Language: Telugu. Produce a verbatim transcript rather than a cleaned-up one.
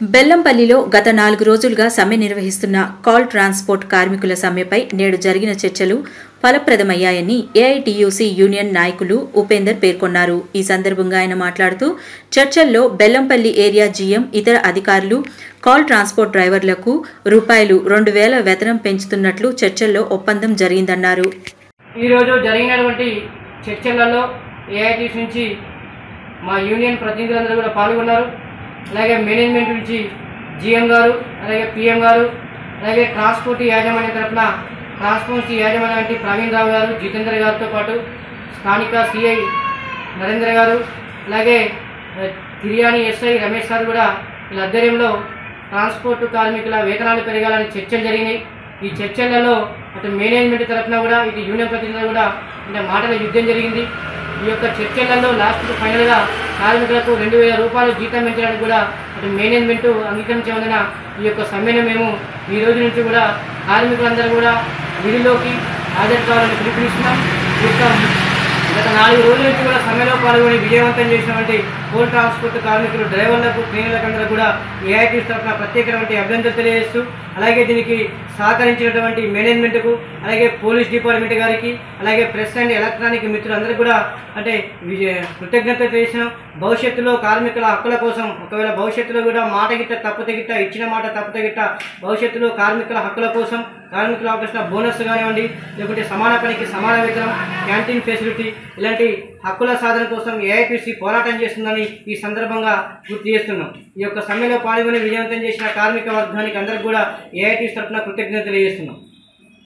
బెల్లంపల్లిలో గత నాలుగు రోజులుగా సమ్మె నిర్వహిస్తున్న కాల్ ట్రాన్స్పోర్ట్ కార్మికుల సమ్మెపై నేడు జరిగిన చర్చలు ఫలప్రదమయ్యాయని ఏఐటీయూసీ యూనియన్ నాయకులు ఉపేందర్ పేర్కొన్నారు. ఈ సందర్భంగా ఆయన మాట్లాడుతూ చర్చల్లో బెల్లంపల్లి ఏరియా జీఎం, ఇతర అధికారులు కాల్ ట్రాన్స్పోర్ట్ డ్రైవర్లకు రూపాయలు రెండు వేల వేతనం పెంచుతున్నట్లు చర్చల్లో ఒప్పందం జరిగిందన్నారు. ఈరోజు జరిగినటువంటి చర్చలలో ఏఐటీయూసీ నుంచి మా యూనియన్ ప్రతినిధులందరూ కూడా పాల్గొన్నారు. అలాగే మేనేజ్మెంట్ నుంచి జీఎం గారు, అలాగే పిఎం గారు, అలాగే ట్రాన్స్పోర్ట్ యాజమాన్యం తరఫున ట్రాన్స్పోర్ట్ యాజమాన్యం ప్రవీణ్ రావు గారు, జితేంద్ర గారితో పాటు స్థానిక సిఐ నరేంద్ర గారు, అలాగే తిరియాని ఎస్ఐ రమేష్ గారు కూడా వీళ్ళ ఆధ్వర్యంలో ట్రాన్స్పోర్ట్ కార్మికుల వేతనాలు పెరగాలని చర్చలు జరిగినాయి. ఈ చర్చలలో అటు మేనేజ్మెంట్ తరఫున కూడా ఇటు యూనియన్ ప్రతినిధులు కూడా అంటే మాటల యుద్ధం జరిగింది. ఈ యొక్క చర్చలలో లాస్ట్ ఫైనల్గా కార్మికులకు రెండు వేల రూపాయలు జీతం పెంచడానికి కూడా అటు మేనేజ్మెంట్ అంగీకరించవలన ఈ యొక్క సమ్మెను మేము ఈ రోజు నుంచి కూడా కార్మికులందరూ కూడా విధిలోకి హాజరు కావాలని పిలుపునిస్తున్నాం. ఈ యొక్క గత నాలుగు రోజుల నుంచి కూడా సమ్మెలో పాల్గొని విజయవంతం చేసినటువంటి కోల్ ట్రాన్స్పోర్ట్ కార్మికులు, డ్రైవర్లకు, క్లీనర్లకు కూడా ఏఐటీయూసీ తరఫున ప్రత్యేకమైన అభినందనలు తెలియజేస్తూ, అలాగే దీనికి సహకరించినటువంటి మేనేజ్మెంట్కు, అలాగే పోలీస్ డిపార్ట్మెంట్ గారికి, అలాగే ప్రెస్ అండ్ ఎలక్ట్రానిక్ మిత్రులందరికీ కూడా అంటే కృతజ్ఞత చేసిన భవిష్యత్తులో కార్మికుల హక్కుల కోసం ఒకవేళ భవిష్యత్తులో కూడా మాట గిట్ట తప్పుతే గిట్ట ఇచ్చిన మాట తప్పుతే గిట్ట భవిష్యత్తులో కార్మికుల హక్కుల కోసం కార్మికుల అవకాశం బోనస్ కానివ్వండి, లేకుంటే సమాన పనికి సమాన వేతనం, క్యాంటీన్ ఫెసిలిటీ ఇలాంటి హక్కుల సాధన కోసం ఏఐటీయూసీ పోరాటం చేస్తుందని ఈ సందర్భంగా గుర్తు చేస్తున్నాం. ఈ యొక్క సమ్మెలో పాల్గొని విజయవంతం చేసిన కార్మిక వర్గానికి అందరికీ కూడా ఏఐటీయూసీ తరఫున కృతజ్ఞతలు తెలియజేస్తున్నాం.